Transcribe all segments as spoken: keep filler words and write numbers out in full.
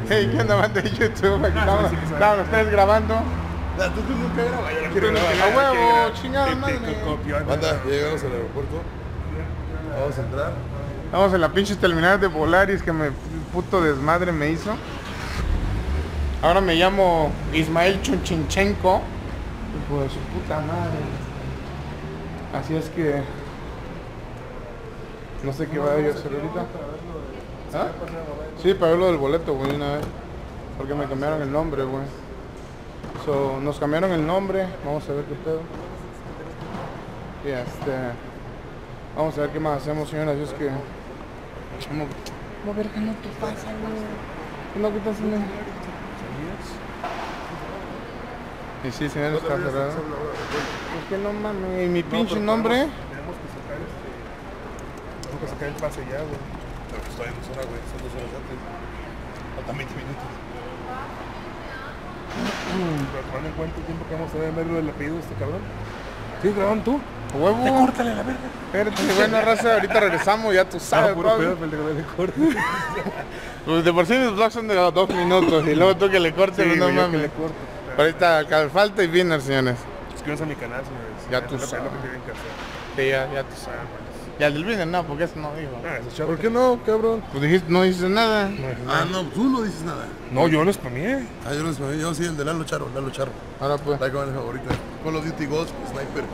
Hey, ¿qué onda, banda de YouTube? Aquí estamos, estaban ustedes grabando. La tú nunca grabas, yo la quiero grabar. A huevo, chingada madre. Banda, ya llegamos al aeropuerto. Vamos a entrar. Vamos en la pinche terminal de Volaris que me puto desmadre me hizo. Ahora me llamo Ismael Chunchinchenko. Hijo de su puta madre. Así es que no sé qué va a ir a hacer ahorita. ¿Ah? Sí, para ver lo del boleto, güey, una vez. Porque me cambiaron el nombre, güey. So, nos cambiaron el nombre. Vamos a ver qué pedo. Y este... Vamos a ver qué más hacemos, señoras. Así es que... Vamos, vamos a ver qué no te pasa, güey. ¿Qué no que estás haciendo? Y sí, señores, está cerrado. Es que no mames, mi pinche nombre. Tenemos que sacar este... Tenemos que sacar el pase ya, güey. Pero pues todavía no es hora, güey. Son dos horas antes. Faltan veinte minutos. Pero tomando en cuenta el tiempo que vamos a ver lo del apellido de este cabrón. ¿Sí, grabando tú? Huevo. Te córtale la verga. Espérate, bueno, raza, ahorita regresamos, ya tú sabes, Ah, puro Pablo. pedo, pero el de le corte. Pues de por sí mis vlogs son de dos minutos y luego tú que le cortes, Sí, no güey, yo que mames. le corto. Ahorita acá falta y Winner, señores. Suscríbanse a mi canal, señores. Ya Es tú lo que- sabes. Es lo que tienen que hacer. Sí, ya, ya tú sabes. Y al del Winner no, porque eso no dijo. Ah, eso es chato. ¿Por qué no, cabrón? Pues dijiste, no dices nada. Ah, no, tú no dices nada. No, yo no spameé. Ah, yo no sé, yo sí, el de Lalo Charo, Lalo Charo. Ahora pues. La que va favorita. Call of Duty Ghost, Sniper.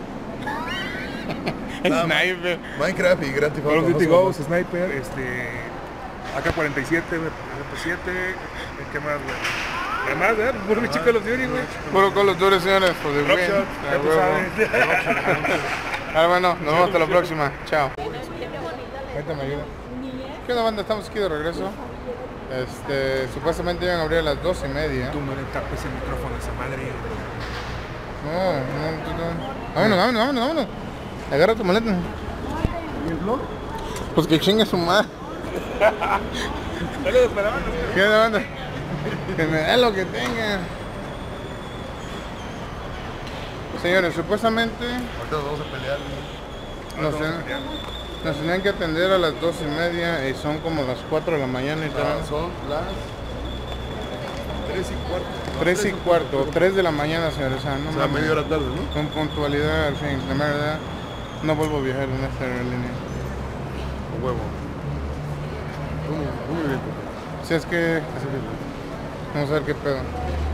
Sniper. Minecraft y Grand Theft Call of Auto, Duty no sé Ghost, Sniper, este... A K cuarenta y siete, M P siete... ¿Qué más, güey? Además, ¿eh? Puro chico Call of Duty, güey. Puro con los dures, señores, por the Drop win. shot, A ya tú huevo. sabes. Ahora bueno, nos vemos hasta la próxima. Chao. Ahorita me ayuda. ¿Qué onda, banda? Estamos aquí de regreso. Este, supuestamente iban a abrir a las dos y media. Tú no le tapes el micrófono a esa madre. No, no, tú no. Vámonos, vámonos, vámonos, vámonos. Agarra tu maleta. ¿Y el blog? Pues que chingue su madre. Ya lo esperaban, ¿no? ¿Qué onda, banda? Que me dé lo que tenga. Señores, supuestamente Ahorita nos vamos a pelear. nos, ten- nos tenían que atender a las dos y media y son como las cuatro de la mañana y Ah, tal. son las tres y cuarto. Tres y cuarto, tres de la mañana, señores. O sea, no O sea, mames. media hora tarde, ¿no? Con puntualidad, al fin, de verdad, no vuelvo a viajar en esta aerolínea. Un huevo. Muy, muy bien. Si es que, Así bien. vamos a ver qué pedo.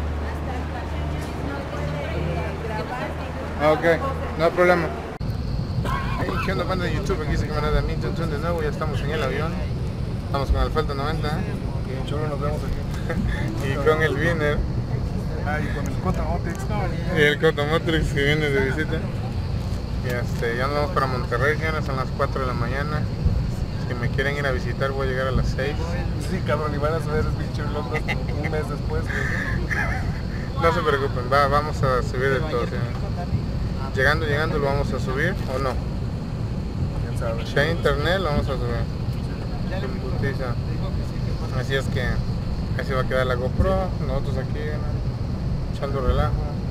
Ah, ok, no hay problema. Hey, ¿qué onda, banda de YouTube? Aquí se camarada Minton Tun de nuevo, ya estamos en el avión. Estamos con el Falta noventa Y en Cholo nos vemos aquí. y con el Winner Ah, y con el Cota Motex. y el Cotomotrix que viene de visita. Y este, ya nos vamos para Monterrey, señores, son las cuatro de la mañana. Si me quieren ir a visitar, voy a llegar a las seis. Sí, cabrón, y van a subir el pinche vlog un mes después, güey. No se preocupen, va, vamos a subir de todo. ¿Sí? Llegando, llegando, lo vamos a subir o no. Quién sabe. Si hay internet, lo vamos a subir. En putiza. Así es que así va a quedar la GoPro, nosotros aquí ¿no? echando relajo.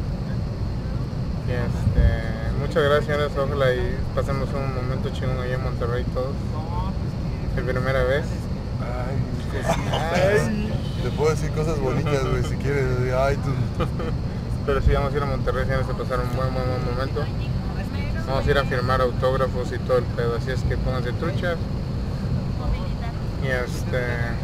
Y este, muchas gracias, señores, ojalá y pasemos un momento chingón allá en Monterrey todos. De primera vez. Ay, Ay. Te puedo decir cosas bonitas, güey, si quieres. Ay, tú. Pero sí, vamos a ir a Monterrey, señores, a pasar un buen, buen, buen momento. Vamos a ir a firmar autógrafos y todo el pedo, así es que pónganse truchas. Y este...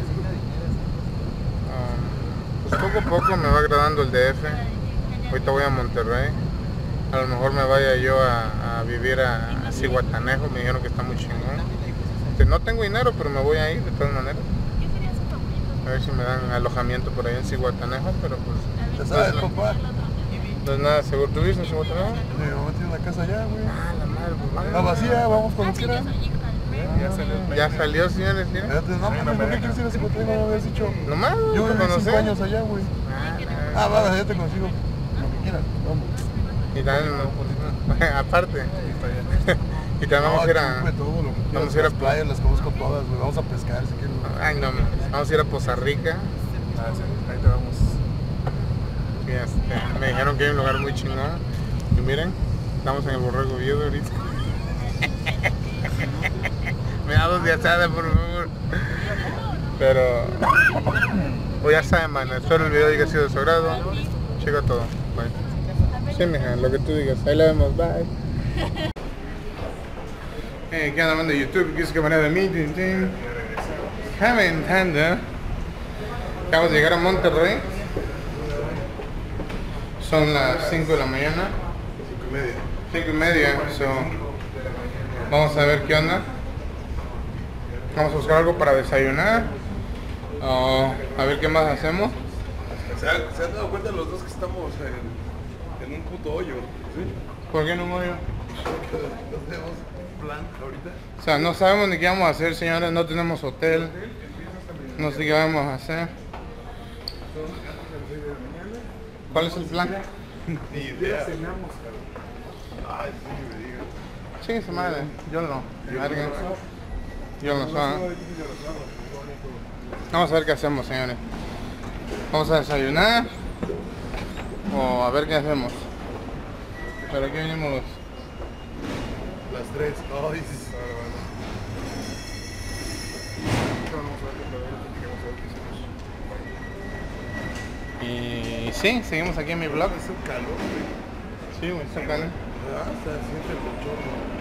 um, pues poco a poco me va agradando el D F. Ahorita voy a Monterrey. A lo mejor me vaya yo a, a vivir a, a Zihuatanejo, me dijeron que está muy chingón. Este, no tengo dinero, pero me voy a ir de todas maneras. A ver si me dan alojamiento por ahí en Zihuatanejo, pero pues... ¿Ya sabes, papá? No es nada seguro. ¿Tú vives en Zihuatanejo? Mi mamá tiene una casa allá, güey. Ah, la madre, pues Está vacía, vamos cuando quieran. ya salió el ya salió, señores, ¿sí? Ya te- No, mames, ¿por qué quieres ir a Zihuatanejo? No me habías dicho. Nomás, Yo te viví conocí. cinco años allá, güey. Ah, Ah, va, ya te consigo. Lo que quieras, vamos. y también, aparte, y también vamos a ir a, Chupe todo lo que quieras. vamos a ir a Las playas las conozco todas, güey. Vamos a pescar si quieres. ay no, vamos a ir a Poza Rica. Ah, sí, ahí te vamos. Y este, me dijeron que hay un lugar muy chingón. Y miren, estamos en el Borrego Viedo ahorita. Me da dos de asada, por favor. Pero O ya saben, man, espero el video haya sido de su agrado. Chico todo. Bye. Sí, mija, lo que tú digas. Ahí la vemos. Bye. Hey, ¿qué onda, man de YouTube? ¿Qué es que manera de mí? Comentando. Acabo de llegar a Monterrey. Son las cinco de la mañana. Cinco y media. cinco y media. So, vamos a ver qué onda. Vamos a buscar algo para desayunar. Uh, a ver qué más hacemos. ¿Se, ha, ¿Se han dado cuenta los dos que estamos en, en un puto hoyo? ¿Sí? ¿Por qué no me oyo? Porque no tenemos plan ahorita. O sea, no sabemos ni qué vamos a hacer, señores. No tenemos hotel. No sé qué vamos a hacer. ¿Cuál es el plan? Ni idea. Ay, sí, me digan. Sí, se madre. Yo no. Alguien. Yo no sé. Vamos a ver qué hacemos, señores. Vamos a desayunar. O a ver qué hacemos. Pero aquí venimos los... Las tres. Ay, sí. Y sí, seguimos aquí en mi blog. Es un calor, güey. Sí, güey, está calor. Ah, se siente el bochorno.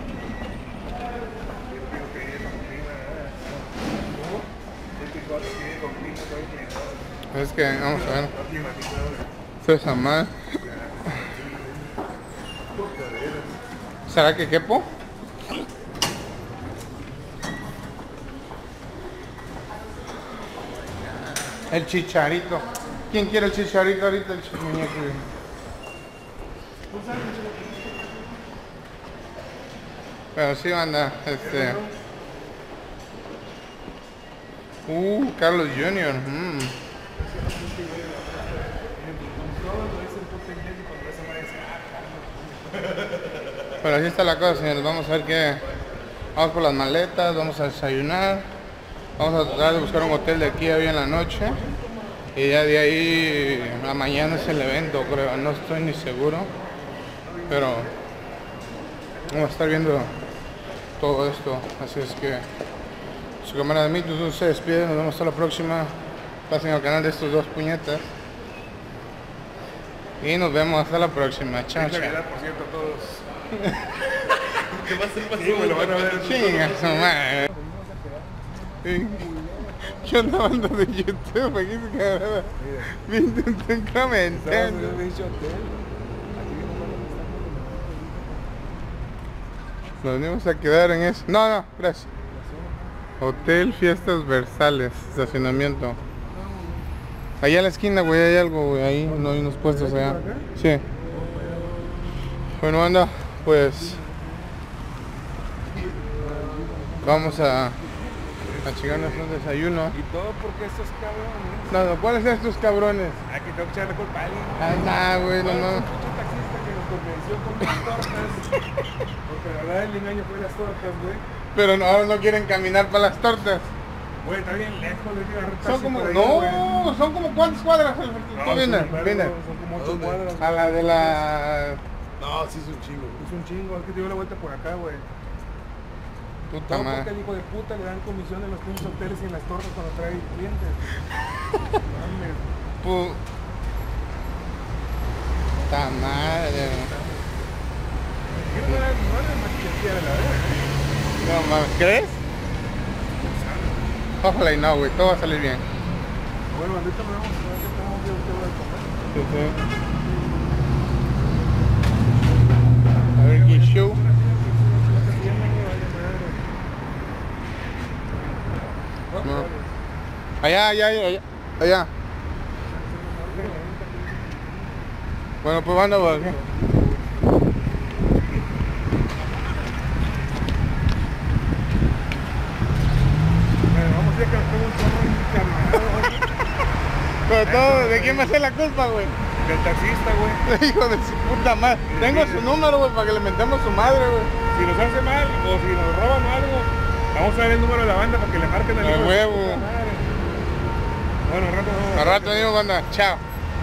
Es que, vamos a ver. Esto es a mal. ¿Será que quepo? El chicharito. ¿Quién quiere el chicharito ahorita? El ch- muñeco. Pero sí, banda, este... Uh, Carlos junior Mm. Pero así está la cosa, señores. Vamos a ver qué... Vamos por las maletas, vamos a desayunar. Vamos a tratar de buscar un hotel de aquí a hoy en la noche. Y ya de ahí a mañana es el evento, creo. No estoy ni seguro. Pero vamos a estar viendo todo esto. Así es que su cámara de mí, tú se despide. Nos vemos hasta la próxima. Pasen al canal de estos dos puñetas. Y nos vemos hasta la próxima. Chao, chao. Navidad, por cierto, a todos. ¿Qué va a ser más? Sí, me lo van a ver. Chinga su madre. Sí. ¿Qué onda, banda de YouTube? Aquí se quedará viendo un comentario. Nos venimos a quedar en eso. No, no, gracias. Hotel Fiestas Versales, estacionamiento. Allá en la esquina, güey, hay algo, güey, ahí no hay unos puestos allá. Sí. Bueno, banda, pues vamos a a chingarnos un desayuno. Y todo porque estos cabrones. No, no, ¿cuáles son estos cabrones? Aquí tengo que echarle culpa a alguien. Ay, nah, güey, no, ¿Cuál es no. un pinche taxista que nos convenció con las tortas? Porque la verdad el engaño fue las tortas, güey. Pero no, ahora no quieren caminar para las tortas. Güey, está bien lejos de ir a agarrar Son taxi como, por ahí, no, güey. son como cuántas cuadras, Alberto. No, Tú son vienes, un vergo, vienes. Son como ¿A ocho dónde? cuadras. A la de la No, sí es un chingo. Es un chingo, es que te dio la vuelta por acá, güey. puta Todo porque madre. el hijo de puta le dan comisión en los pinches hoteles y en las torres cuando trae clientes. Mames. Puta madre. Yo no era, no era más que de la verga. No mames, ¿crees? Ojalá y no, güey, todo va a salir bien. Bueno, ahorita me vamos a ver que tenemos que usted va a comer. Sí, sí. A ver qué show. No. Allá, allá, allá, allá. Bueno, pues banda, pues aquí. Bueno, vamos a ver que nos tengo un chorro encarnado. Pero todo, ¿de quién va a ser la culpa, güey? Del taxista, güey. Hijo de su puta madre. Tengo su número, güey, para que le mentemos su madre, güey. Si nos hace mal o si nos roban o algo, vamos a ver el número de la banda para que le marquen al A hijo de su huevo. puta madre. Bueno, al rato vamos. Al rato venimos, banda. Chao.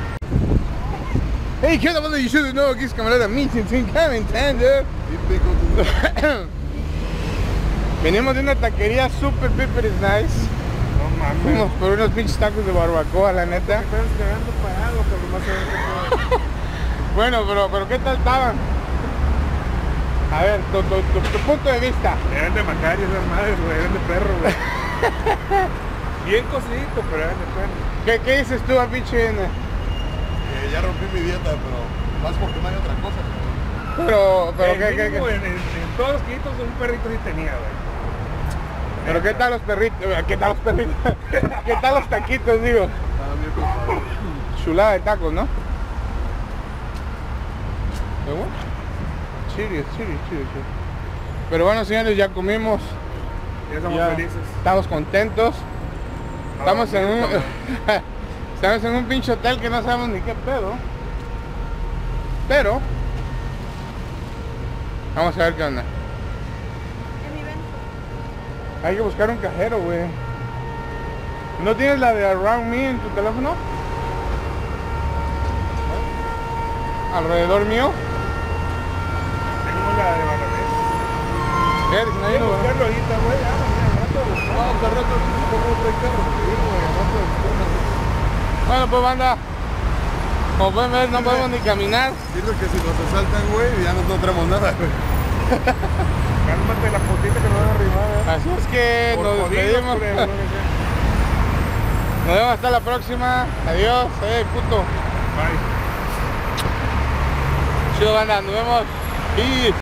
Hey, ¿qué onda, banda? Yo soy de nuevo aquí, es camarada Meeting sin comentando. Venimos de una taquería super, super nice. No mames. Fuimos por unos pinches tacos de barbacoa, la neta. Estás cagando para algo, cabrón, más a ver. Bueno, pero, pero ¿qué tal estaban? A ver, tu, tu, tu, tu punto de vista. Eran de Macario esas madres, güey, eran de perro, güey. Bien cocidito, pero eran de perro. ¿Qué, qué dices tú al pinche N? Eh, ya rompí mi dieta, pero más porque no hay otra cosa. Pero, pero Eh, ¿qué, qué, mínimo qué? En, en, en todos los quitos un perrito sí tenía, güey. Pero ¿qué tal los perritos? ¿Qué tal los perritos? ¿Qué tal los taquitos, digo? Estaba bien preocupado. Chulada de tacos, ¿no? ¿Pero bueno? Chido, chido, chido, chido. Pero bueno, señores, ya comimos. Ya estamos Ya felices. estamos contentos. Estamos en un... Ahora, Estamos en un pinche hotel que no sabemos ni qué pedo. Pero... Vamos a ver qué onda. Hay que buscar un cajero, güey. ¿No tienes la de Around Me en tu teléfono? ¿Alrededor mío? tenemos la de Banamés. Fíjate, si no hay Hay que uno, güey. buscarlo ahorita, güey. Ah, mañana, al rato. No, al rato como otro carro. Sí, güey, al rato después. Bueno, pues banda, como pueden ver, no podemos ni caminar. Dile que si nos asaltan, güey, ya no, no traemos nada, güey. Cálmate la putita que nos van a arribar, eh. Así es que Por nos jodidos, despedimos. por el- lo que sea. Nos vemos hasta la próxima. Adiós, eh, puto. Bye. Chido, banda, nos vemos. Peace.